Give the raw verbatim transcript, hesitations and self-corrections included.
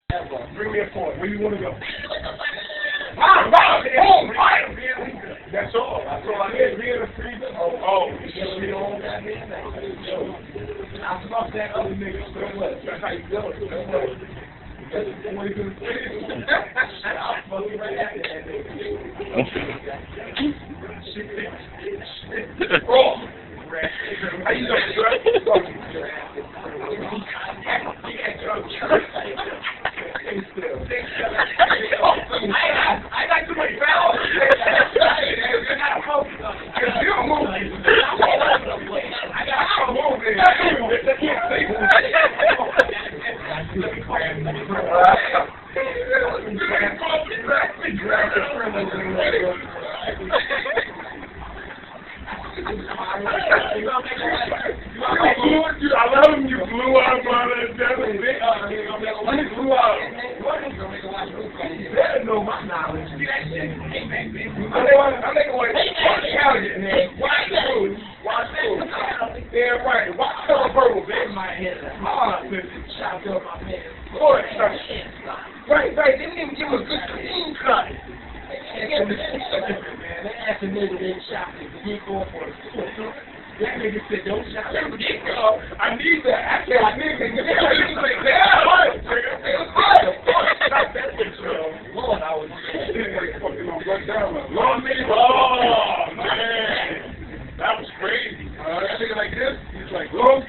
Bring me a point. Where you want to go? Ah, wow, home, fire. That's all. That's all I need. Being a free. Oh, oh. You know, I fuck that other nigga so much. That's how you do it. So much. When you can say I'll fuck you right after that nigga. Bro. How you doing, I got too much power. You don't move. I got to move there. I can't say I love him, you blew out my little You blew out. Better know my knowledge. See that shit? I'm making one. Watch Calvin, man. Watch the rules. Watch the rules. Yeah, right. Watch the purple, man. My head. Ah, listen. Shout out my man. Boy, right, right. They didn't even give him a good clean cut. Man, they asked a nigga they shot me. He going for a that nigga said, don't shot me. I need that. I said, I need that. He was like, yeah, what? Lord, I was fucking gonna run down. Lord, nigga. Oh, man. That was crazy. Uh, that nigga like this, he's like, Lord,